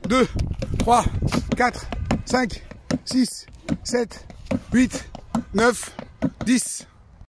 2, 3, 4, 5, 6, 7, 8, 9, 10.